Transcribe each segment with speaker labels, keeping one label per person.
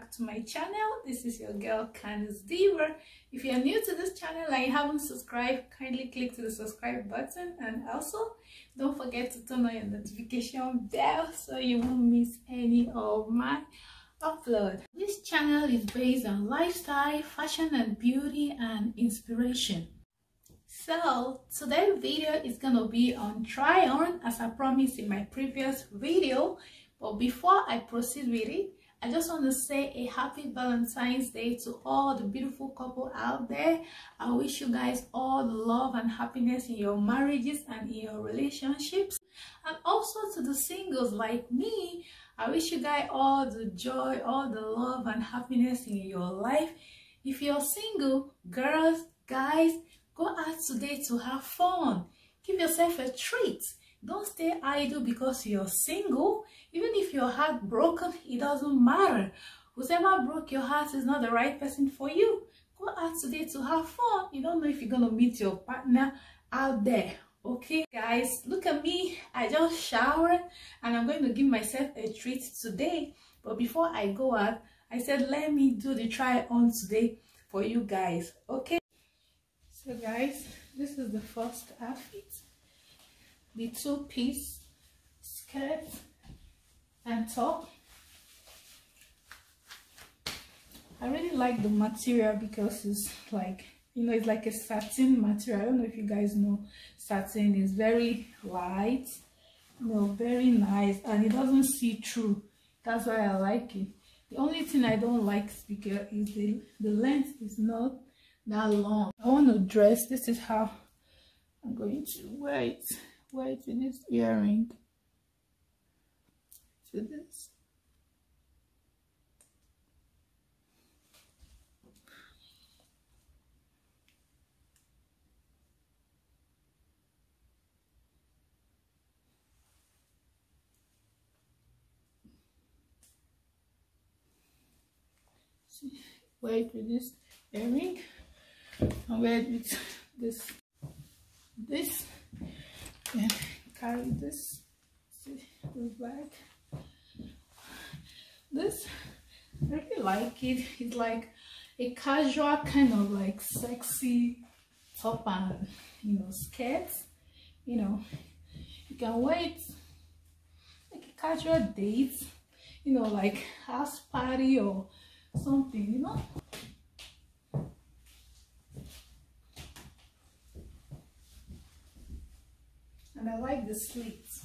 Speaker 1: back to my channel. This is your girl Candice Diva. If you are new to this channel and you haven't subscribed, kindly click to the subscribe button, and also don't forget to turn on your notification bell so you won't miss any of my upload. This channel is based on lifestyle, fashion and beauty and inspiration. So today's video is gonna be on try on, as I promised in my previous video. But before I proceed with it, I just want to say a happy Valentine's Day to all the beautiful couple out there. I wish you guys all the love and happiness in your marriages and in your relationships. And also to the singles like me, I wish you guys all the joy, all the love and happiness in your life. If you're single, girls, guys, go out today to have fun. Give yourself a treat. Don't stay idle because you're single. Even if your heart broken, it doesn't matter. Whoever broke your heart is not the right person for you. Go out today to have fun. You don't know if you're gonna meet your partner out there. Okay guys, look at me. I just showered and I'm going to give myself a treat today. But before I go out, I said let me do the try on today for you guys. Okay, so guys, this is the first outfit. The two-piece skirt and top. I really like the material because it's like, you know, it's like a satin material. I don't know if you guys know satin is very light, you know, very nice, and it doesn't see through. That's why I like it. The only thing I don't like is because the length is not that long. I want to dress. This is how I'm going to wear it. Wear it with this earring. To this. Wear it with this earring. And wear it with this. And carry this. See the bag. This, I really like it. It's like a casual kind of like sexy top and, you know, skirt. You know, you can wear it like a casual date, you know, like house party or something, you know. And I like the slits.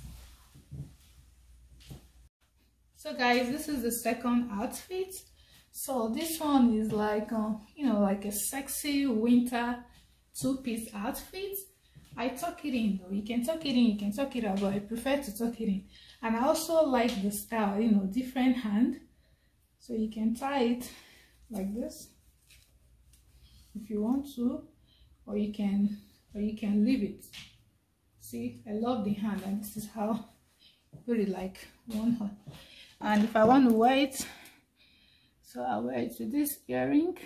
Speaker 1: So guys, this is the second outfit. So this one is like you know, like a sexy winter two-piece outfit. I tuck it in though. You can tuck it in, you can tuck it out, but I prefer to tuck it in. And I also like the style, you know, different hand. So you can tie it like this if you want to, or you can leave it. See, I love the hand, and this is how I put it, like one hand. And if I want to wear it, so I wear it with this earring,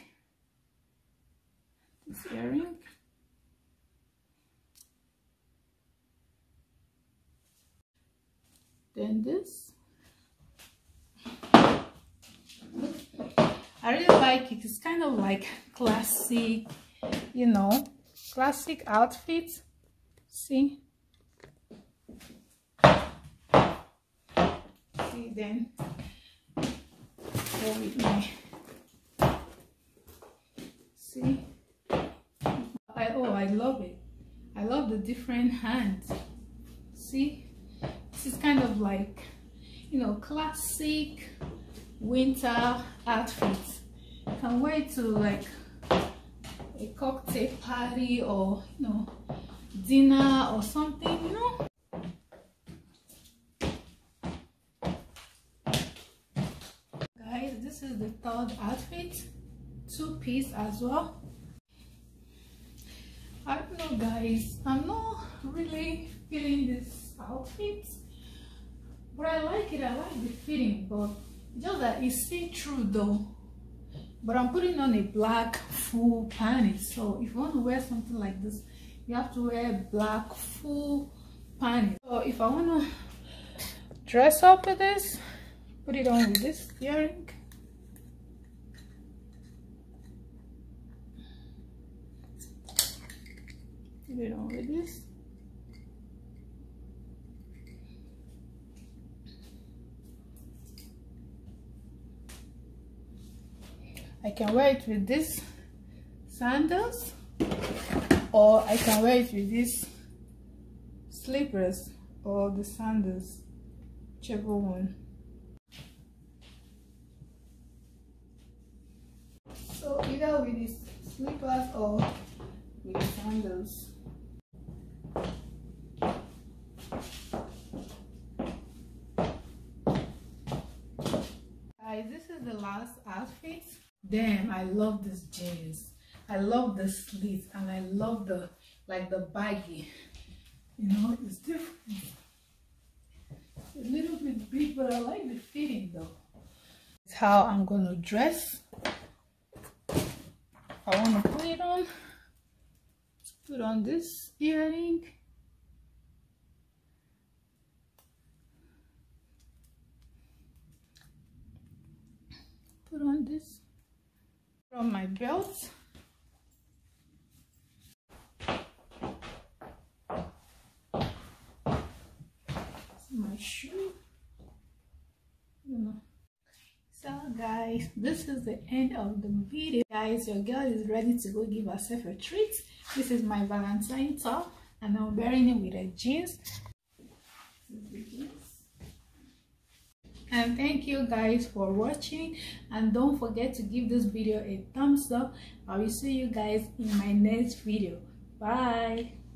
Speaker 1: then this. I really like it. It's kind of like classic, you know, classic outfit. See, then go with my, see, I love it. I love the different hands. See, this is kind of like, you know, classic winter outfit. You can wear it to like a cocktail party or, you know, dinner or something, you know. Guys, this is the third outfit, two-piece as well. I don't know guys, I'm not really feeling this outfit, but I like it. I like the fitting, but just that it's see-through though. But I'm putting on a black full panties, so if you want to wear something like this, you have to wear black full panties. So if I want to dress up with this, put it on with this earring, Put it on with this. I can wear it with this sandals, or I can wear it with these slippers or the sandals, whichever one. So either with these slippers or with the sandals. Guys, this is the last outfit. Damn, I love this jeans. I love the slits, and I love the baggy. You know, it's different. It's a little bit big, but I like the fitting though. It's how I'm gonna dress. I want to put it on. Put on this earring. Put on this. Put on my belt. My shoe. You know. So guys, this is the end of the video. Guys, your girl is ready to go give herself a treat. This is my Valentine top, and I'm wearing it with a jeans. This is the jeans. And thank you guys for watching, and don't forget to give this video a thumbs up. I will see you guys in my next video. Bye.